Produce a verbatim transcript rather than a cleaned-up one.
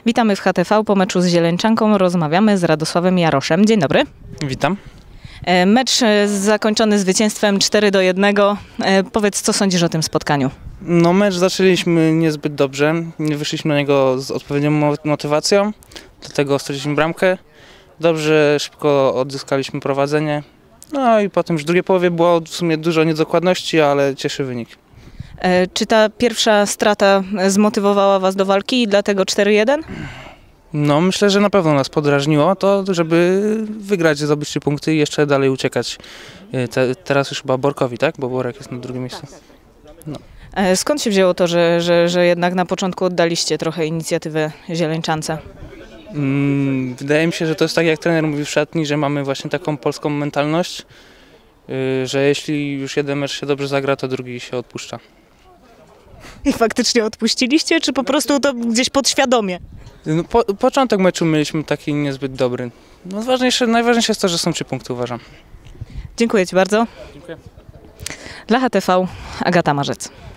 Witamy w H T V. Po meczu z Zieleńczanką rozmawiamy z Radosławem Jaroszem. Dzień dobry. Witam. Mecz zakończony zwycięstwem cztery do jednego. Powiedz, co sądzisz o tym spotkaniu? No, mecz zaczęliśmy niezbyt dobrze. Nie wyszliśmy na niego z odpowiednią motywacją, dlatego straciliśmy bramkę. Dobrze, szybko odzyskaliśmy prowadzenie. No i potem już w drugiej połowie było w sumie dużo niedokładności, ale cieszy wynik. Czy ta pierwsza strata zmotywowała Was do walki i dlatego cztery jeden? No, myślę, że na pewno nas podrażniło to, żeby wygrać, zdobyć trzy punkty i jeszcze dalej uciekać. Te, teraz już chyba Borkowi, tak? Bo Borek jest na drugim miejscu. No. Skąd się wzięło to, że, że, że jednak na początku oddaliście trochę inicjatywę Zieleńczance? Hmm, wydaje mi się, że to jest tak, jak trener mówi w szatni, że mamy właśnie taką polską mentalność, yy, że jeśli już jeden mecz się dobrze zagra, to drugi się odpuszcza. I faktycznie odpuściliście, czy po prostu to gdzieś podświadomie? No, po, początek meczu mieliśmy taki niezbyt dobry. No, ważniejsze, najważniejsze jest to, że są trzy punkty, uważam. Dziękuję Ci bardzo. Dziękuję. Dla H T V Agata Marzec.